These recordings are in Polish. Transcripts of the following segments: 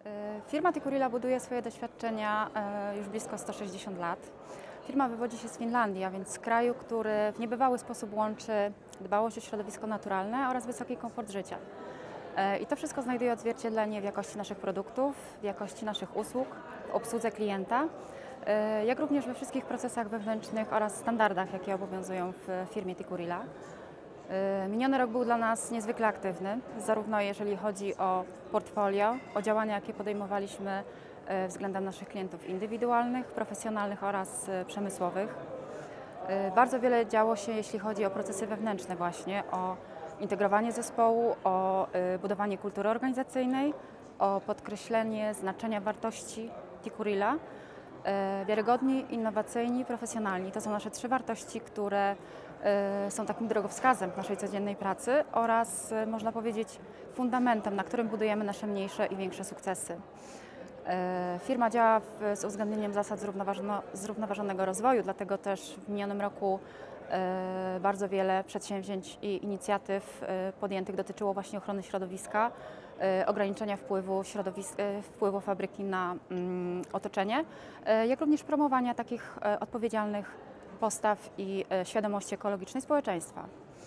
Firma Tikurila buduje swoje doświadczenia już blisko 160 lat. Firma wywodzi się z Finlandii, a więc z kraju, który w niebywały sposób łączy dbałość o środowisko naturalne oraz wysoki komfort życia. I to wszystko znajduje odzwierciedlenie w jakości naszych produktów, w jakości naszych usług, w obsłudze klienta, jak również we wszystkich procesach wewnętrznych oraz standardach, jakie obowiązują w firmie Tikurila. Miniony rok był dla nas niezwykle aktywny, zarówno jeżeli chodzi o portfolio, o działania, jakie podejmowaliśmy względem naszych klientów indywidualnych, profesjonalnych oraz przemysłowych. Bardzo wiele działo się, jeśli chodzi o procesy wewnętrzne właśnie, o integrowanie zespołu, o budowanie kultury organizacyjnej, o podkreślenie znaczenia wartości Tikurila. Wiarygodni, innowacyjni, profesjonalni. To są nasze 3 wartości, które są takim drogowskazem w naszej codziennej pracy oraz, można powiedzieć, fundamentem, na którym budujemy nasze mniejsze i większe sukcesy. Firma działa z uwzględnieniem zasad zrównoważonego rozwoju, dlatego też w minionym roku bardzo wiele przedsięwzięć i inicjatyw podjętych dotyczyło właśnie ochrony środowiska, ograniczenia wpływu fabryki na otoczenie, jak również promowania takich odpowiedzialnych postaw i świadomości ekologicznej społeczeństwa.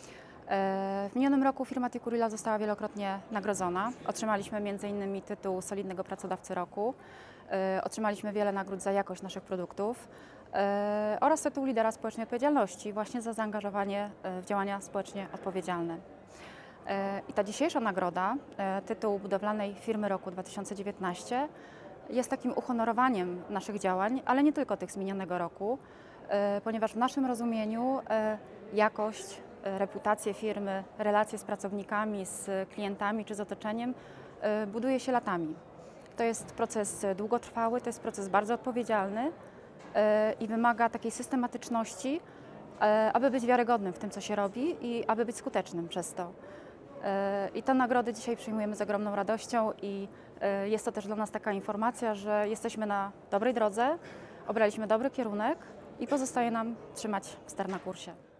W minionym roku firma Tikurila została wielokrotnie nagrodzona. Otrzymaliśmy m.in. tytuł Solidnego Pracodawcy Roku, otrzymaliśmy wiele nagród za jakość naszych produktów oraz tytuł Lidera Społecznej Odpowiedzialności właśnie za zaangażowanie w działania społecznie odpowiedzialne. I ta dzisiejsza nagroda, tytuł Budowlanej Firmy Roku 2019, jest takim uhonorowaniem naszych działań, ale nie tylko tych z minionego roku, ponieważ w naszym rozumieniu jakość, reputację firmy, relacje z pracownikami, z klientami czy z otoczeniem buduje się latami. To jest proces długotrwały, to jest proces bardzo odpowiedzialny i wymaga takiej systematyczności, aby być wiarygodnym w tym, co się robi i aby być skutecznym przez to. I te nagrody dzisiaj przyjmujemy z ogromną radością i jest to też dla nas taka informacja, że jesteśmy na dobrej drodze, obraliśmy dobry kierunek i pozostaje nam trzymać ster na kursie.